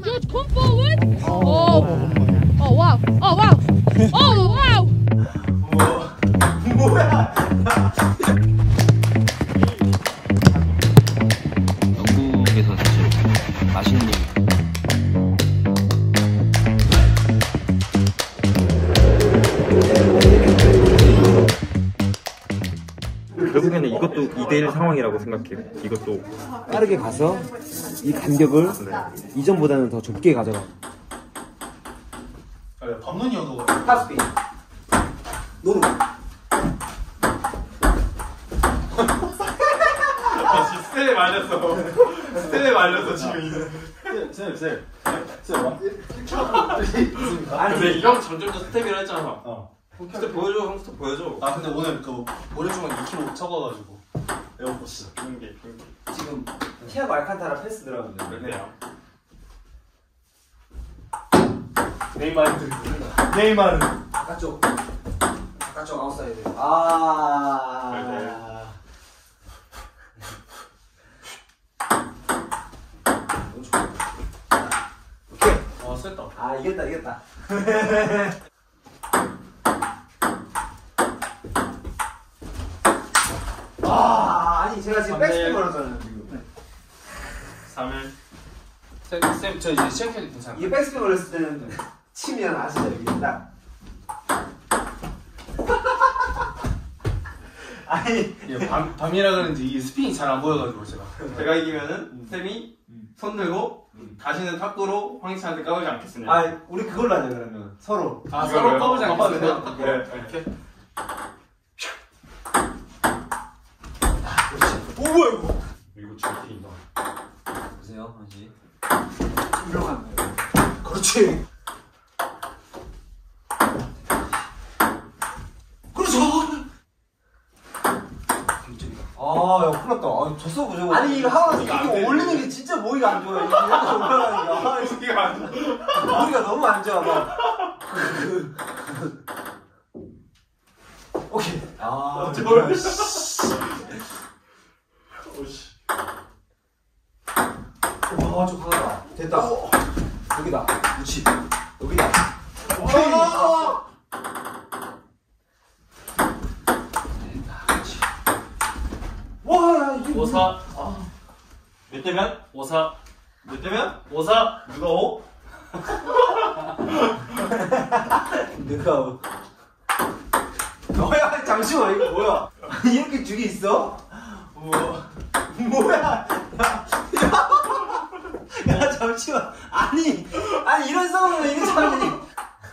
George, come forward. Oh. Oh wow. Oh wow. Oh wow. 뭐야? 영국에서 사실 맛있는 결국에는 이것도 2대1 상황이라고 생각해요. 이것도 빠르게 가서 이 간격을 이전보다는 더 좁게 가져가. 밤눈이어도 탑스피. 노루. 스텝에 말렸어. 스텝에 말렸어 지금. 쌤. 아니 근데 형 점점 더 스텝이라 했잖아. 스텝 보여줘. 형 스텝 보여줘. 아 근데 오늘 그 모래주머니 2kg 적어가지고 에어포스 빙계. 지금 티아고 알칸타라 패스 들어가거든요. 그래요. 네이마르. 바깥쪽 아웃사이드. 너무 좋아. 오케이. 셌다. 아 이겼다. 아니 제가 지금 백스핀 걸었잖아요 지금. 3일. 쌤, 저 이제 시작해도 괜찮아요? 이게 백스핀 걸렸을 때는 치면 아시죠 여기 딱. 아니 밤이라 그런지 이 스핀이 잘 안 보여가지고 제가 이기면은 쌤이 손 들고 다시는 탁구로 황희찬한테 까불지 않겠습니다. 아 우리 그걸로 하자 그러면 서로. 서로 까보지 않겠습니다. 그래. 이렇게. 오 뭐야 이거? 이거 질티인가? 보세요 한시. 들어갔네. 그렇지. 그렇죠. 야 큰일 났다. 졌어 그죠? 아니 이거 하고 나서 이거 올리는 게 진짜 모의가 안 좋아요. 이렇게 올라가니까. 이게 안 좋아. 모의가 너무 안 좋아 막. 오케이. 오씨. 와, 저 강하다. 됐다. 여기다. 그렇지. 여기다. 와, 이게 5-4. 몇 대면? 5-4. 몇 대면? 5-4. 누가 5? 누가? 너야 잠시만 이거 뭐야? 이렇게 두 개 있어? 뭐야? 야 잠시만. 아니 이런 상황이면 이거 참.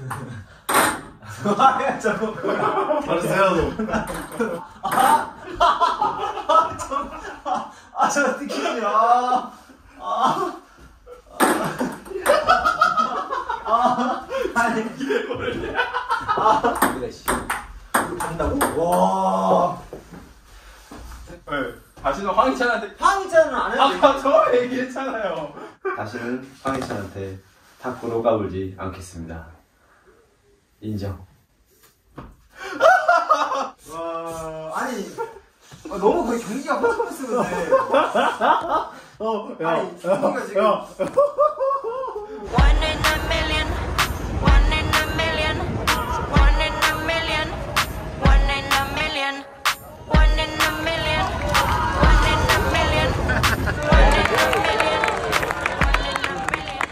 아야 저거 뭐야? 알았어요. 저 느낌이야. 아니 이게 뭐냐? 그래 씨. 간다고? 와. 네. 다시는 황희찬한테. 황희찬은 안 해도 아까 저 얘기했잖아요. 다시는 황희찬한테 탁구로 까불지 않겠습니다. 인정. 와, 아니 너무 거의 경기가 허접했었는데. 아니 경기가 지금. One in a million, one in a million, one in a million, one in a million, one in a million, one in a million, one in a million, one in a million.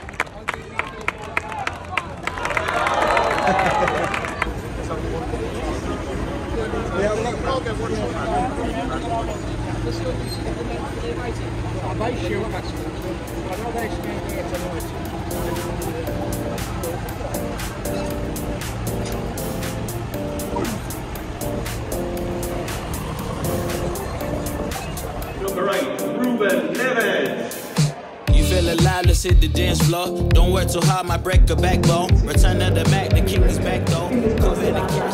You feel alive, let's hit the dance floor. Don't work too hard, might break a backbone. Return of the Mac, the king is back though. COVID and cash.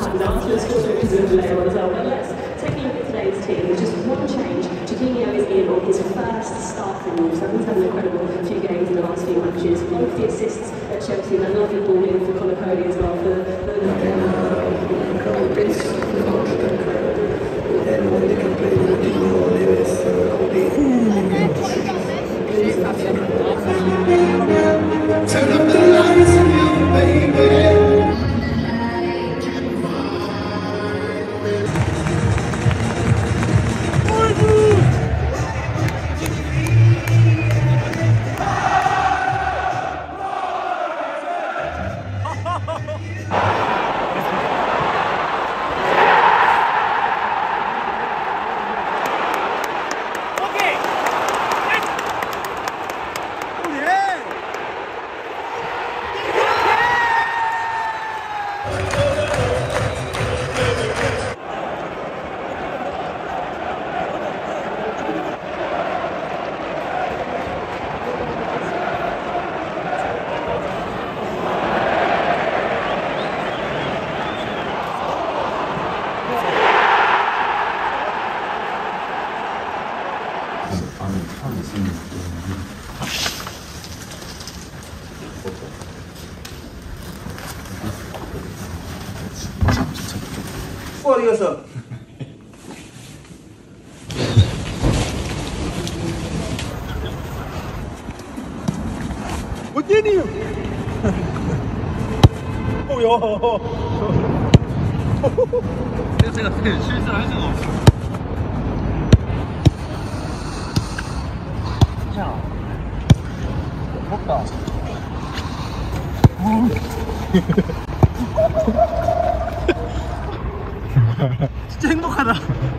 Taking a look at today's team, with just one change, Jorginho is in on his first starting role, so he's had an incredible few games in the last few matches. One of the assists at Chelsea, and a lovely ball in for Conor Cody as well. And when they can play Ronaldinho, Neves, Cody. 어디 갔어? 어때니? 오야. 제가 실수를 할 수가 없어. 자, 먹다. 진짜 행복하다.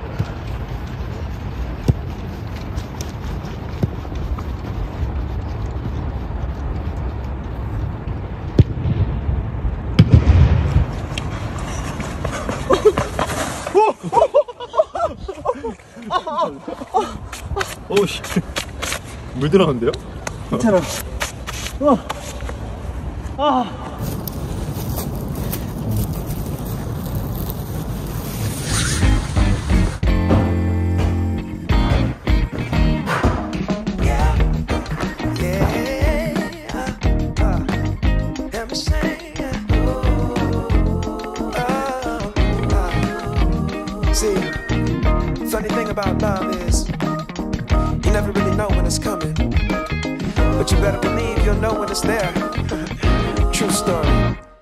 오우씨. 물 들어간대요? 괜찮아. See, funny thing about love is you never really know when it's coming, but you better believe you'll know when it's there. True story.